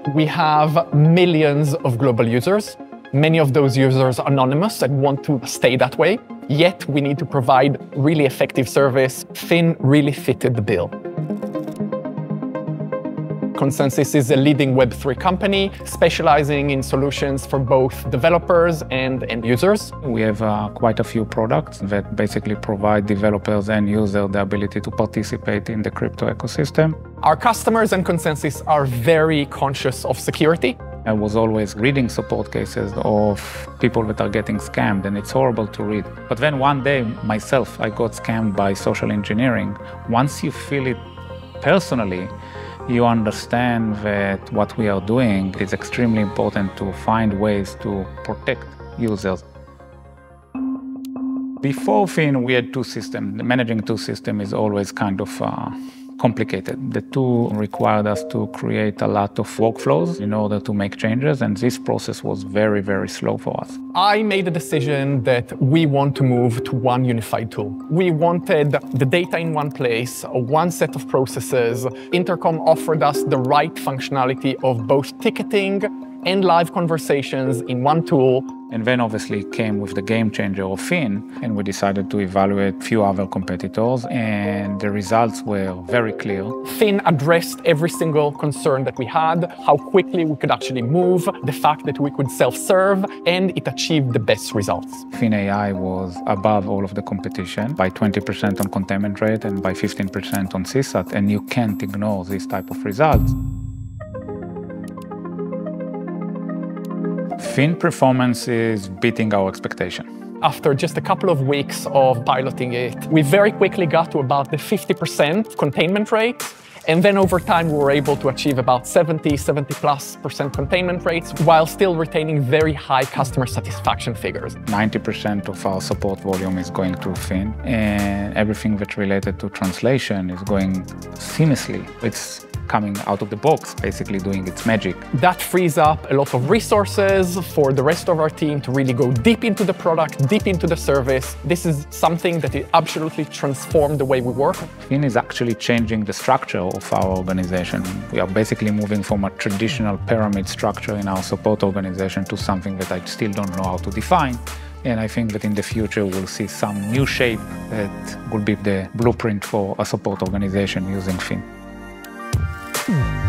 We have millions of global users. Many of those users are anonymous and want to stay that way. Yet we need to provide really effective service. Fin really fitted the bill. Consensys is a leading Web3 company specializing in solutions for both developers and end users. We have quite a few products that basically provide developers and users the ability to participate in the crypto ecosystem. Our customers and Consensys are very conscious of security. I was always reading support cases of people that are getting scammed, and it's horrible to read. But then one day, myself, I got scammed by social engineering. Once you feel it personally, you understand that what we are doing is extremely important to find ways to protect users. Before Fin, we had two systems. Managing two systems is always kind of complicated. The two required us to create a lot of workflows in order to make changes, and this process was very, very slow for us. I made a decision that we want to move to one unified tool. We wanted the data in one place, one set of processes. Intercom offered us the right functionality of both ticketing and live conversations in one tool. And then obviously came with the game changer of Fin, and we decided to evaluate a few other competitors, and the results were very clear. Fin addressed every single concern that we had, how quickly we could actually move, the fact that we could self-serve, and it achieved the best results. Fin AI was above all of the competition by 20% on containment rate and by 15% on CSAT, and you can't ignore this type of results. Fin performance is beating our expectation. After just a couple of weeks of piloting it, we very quickly got to about the 50% containment rate. And then over time, we were able to achieve about 70+ % containment rates while still retaining very high customer satisfaction figures. 90% of our support volume is going through Fin, and everything that's related to translation is going seamlessly. It's coming out of the box, basically doing its magic. That frees up a lot of resources for the rest of our team to really go deep into the product, deep into the service. This is something that it absolutely transformed the way we work. Fin is actually changing the structure of our organization. We are basically moving from a traditional pyramid structure in our support organization to something that I still don't know how to define. And I think that in the future, we'll see some new shape that will be the blueprint for a support organization using Fin.